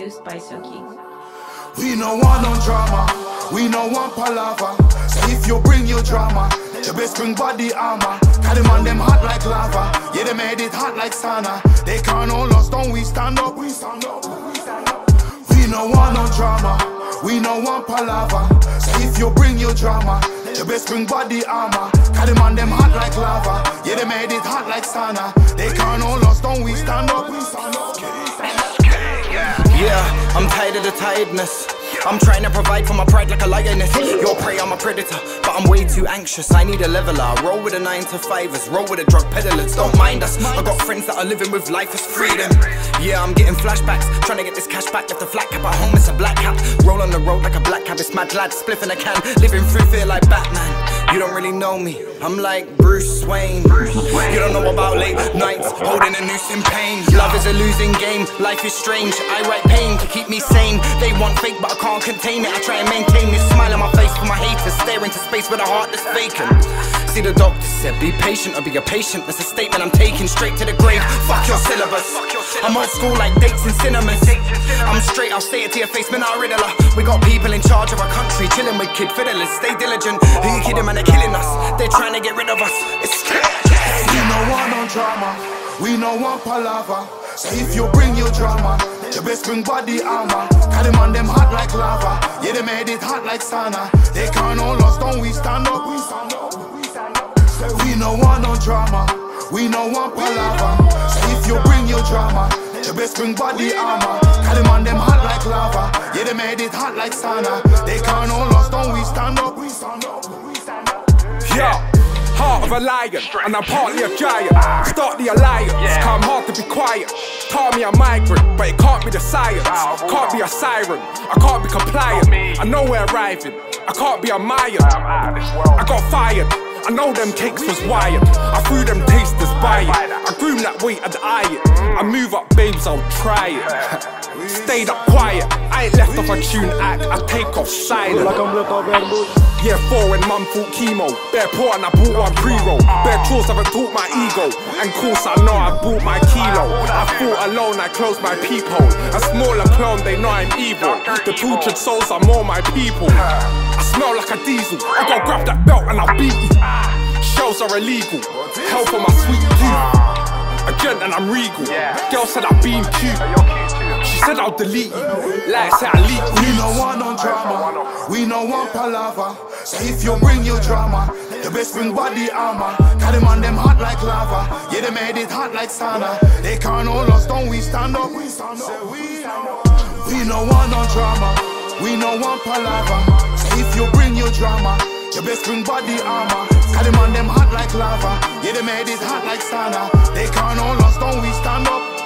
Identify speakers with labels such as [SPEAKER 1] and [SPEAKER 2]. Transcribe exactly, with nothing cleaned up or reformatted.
[SPEAKER 1] produced by Soki.
[SPEAKER 2] We no want no drama, we no want palaver. So if you bring your drama, you best bring body armor. Cause them on them hot like lava. Yeah, they made it hot like sauna. They can't hold us, don't we stand up? We stand up, we stand up. We no want no drama, we no want palaver. So if you bring your drama, you best bring body armor. Cause them on them hot like lava. Yeah, they made it hot like sauna. They can't hold us, don't we stand up? We stand up.
[SPEAKER 3] Yeah, I'm tired of the tiredness. I'm trying to provide for my pride like a lioness. You're prey, I'm a predator, but I'm way too anxious. I need a leveler. Roll with the nine to fivers, roll with the drug peddlers. Don't mind us. I got friends that are living with life as freedom. Yeah, I'm getting flashbacks, trying to get this cash back. Left the flat cap at home, it's a black cap. Roll on the road like a black cab, it's mad lad. Spliff in a can, living through fear like Batman. You don't really know me, I'm like Bruce Wayne. You don't know about late nights, holding a noose in pain. Love is a losing game, life is strange. I write pain to keep me sane. They want fake but I can't contain it. I try and maintain this smile on my face for my haters. Stare into space with a heart that's vacant. See, the doctor said be patient or be a patient. That's a statement I'm taking straight to the grave. Fuck your syllabus. I'm old school like dates and cinemas. I'm straight, I'll say it to your face, man, I'm a riddler. We got people in charge of our country, chilling with kid fiddlers. Stay diligent, who you kidding, man, they're killing us. They're trying to get rid of us, it's scary.
[SPEAKER 2] We no want no drama, we no want palaver. So if you bring your drama, you best bring body armor. Cause them on them hot like lava. Yeah, they made it hot like sauna. They can't hold us, don't we stand up? We stand up, we stand up. We no want no drama, we no want palaver. So if you bring your drama, you best bring body armor. Cause them on them hot like lava. Yeah, they made it hot like sauna. They can't hold us, don't we stand up? We stand up, we stand up.
[SPEAKER 4] Yeah, heart of a lion, and I'm partly a giant. Start the alliance, cause I'm hard to be quiet. Taught me a migrant, but it can't be the science. Can't be a siren, I can't be compliant. I know we're arriving, I can't be a Mayan. I got fired, I know them cakes was wired. I threw them tasters by it. I groom that weight, I'd eye it. I move up babes, I'll try it. Stayed up quiet, I ain't left off a tune act, I take off silent. Yeah, four when mum thought chemo. Bare poor and I bought one pre-roll. Bare chores haven't taught my ego. And course I know I bought my kilo. I fought alone, I closed my peephole. A smaller clone, they know I'm evil. The tortured souls are more my people. I smell like a diesel. I go grab that belt and I'll beat you. Shells are illegal. Hell for my sweet tooth. A gent and I'm regal. Girl said I've been cute. She said I'll delete you. Like said I leak.
[SPEAKER 2] We no want no drama, we no want palaver. So if you bring your drama, you best bring body armor. Cause them on them hot like lava. Yeah, they made it hot like sauna. They can't hold us, don't we stand up? We stand up, we stand up. We no want no drama, we no want palaver. So if you bring your drama, you best bring body armor. Cause them on them hot like lava. Yeah, they made it hot like sauna. They can't hold us, don't we stand up?